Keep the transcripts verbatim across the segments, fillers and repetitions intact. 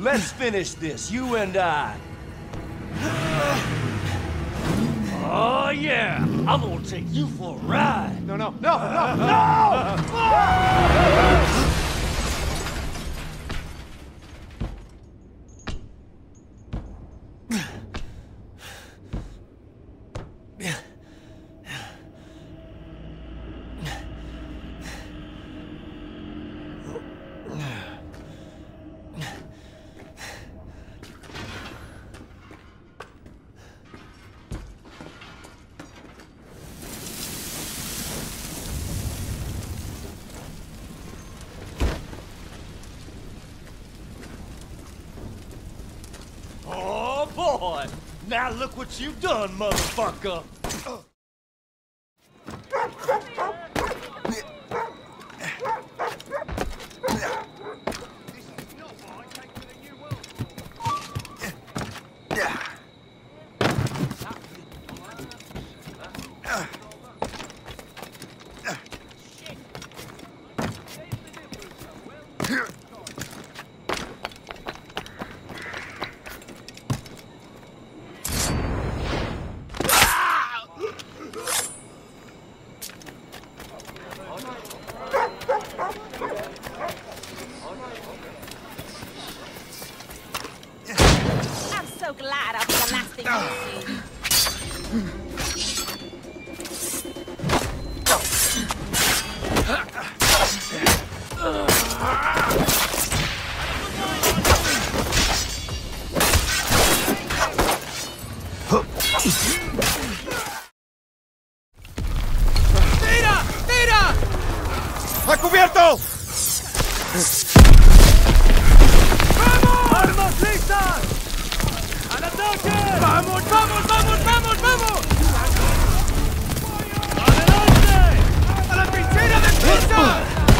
Let's finish this, you and I. Oh, yeah! I'm gonna take you for a ride! No, no, no, no, no! Oh, boy! Now look what you've done, motherfucker! I'm so glad I'll be the last thing you see. ¡Tira! ¡Tira! ¡A cubierto! ¡Vamos! ¡Armas listas! ¡Al ataque! ¡Vamos, vamos, vamos, vamos, vamos! ¡Adelante! ¡A la trinchera de pizza!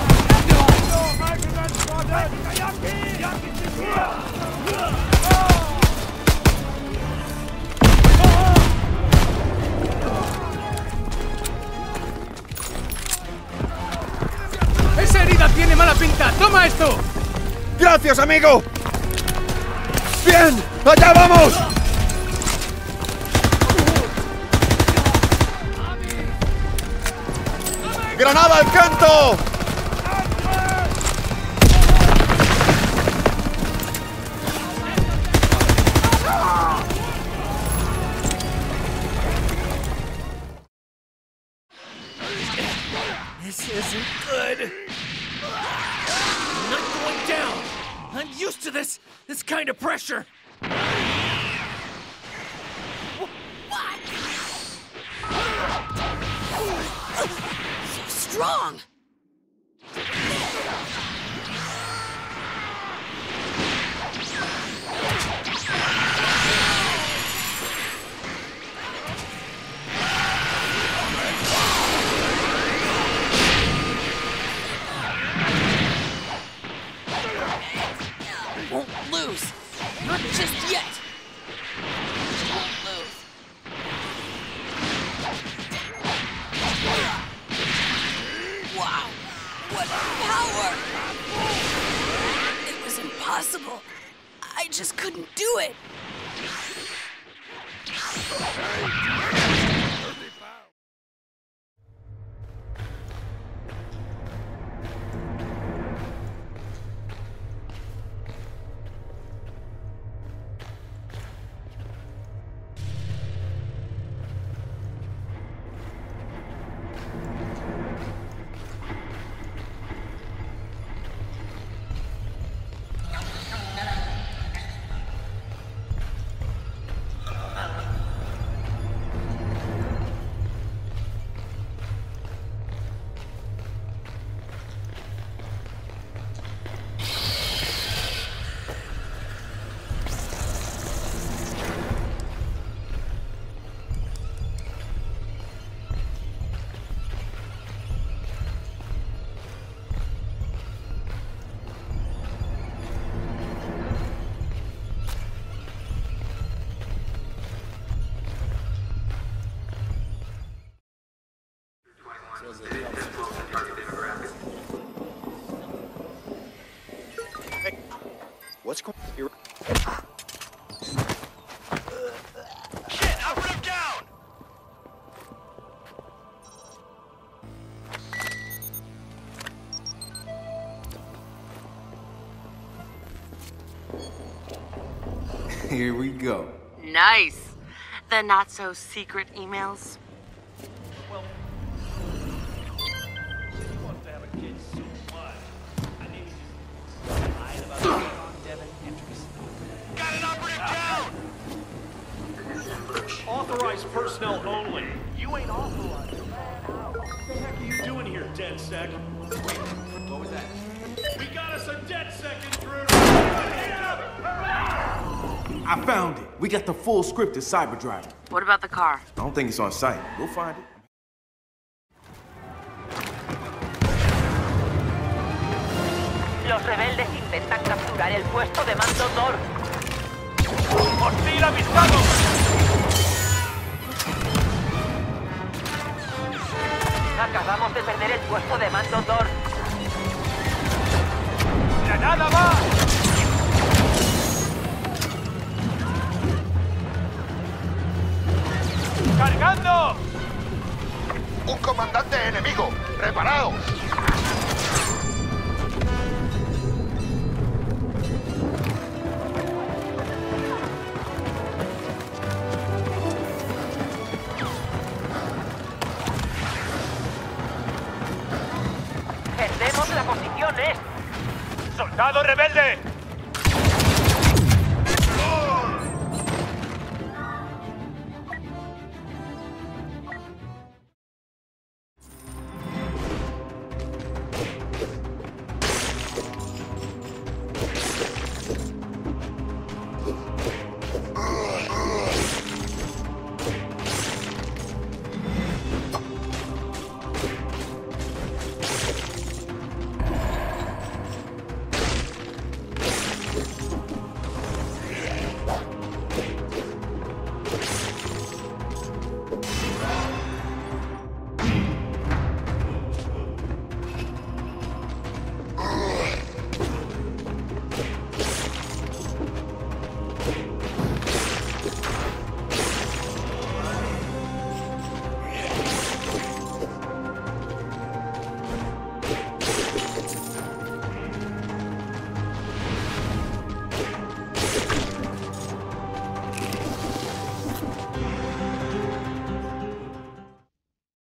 ¡Esa herida tiene mala pinta! ¡Toma esto! ¡Gracias, amigo! ¡Bien! ¡Allá vamos! ¡Granada al canto! This isn't good. I'm not going down. I'm used to this, this kind of pressure. So strong! Won't lose. Not just yet. Won't lose. Wow. What power! It was impossible. I just couldn't do it. What's going on? Shit, I'll put him down! Here we go. Nice. The not-so-secret emails. Got an operative down! Authorized personnel only. You ain't authorized. What the heck are you doing here, DedSec? What was that? We got us a DedSec intruder! I found it. We got the full script of Cyberdrive. What about the car? I don't think it's on site. We'll find it. Los rebeldes intentan capturar el puesto de mando Thor. ¡Hostil avistado! Acabamos de perder el puesto de mando Thor. ¡Granada va! ¡Cargando! ¡Un comandante enemigo! ¡Preparados! Perdemos la posición, ¿eh? ¡Soldado rebelde!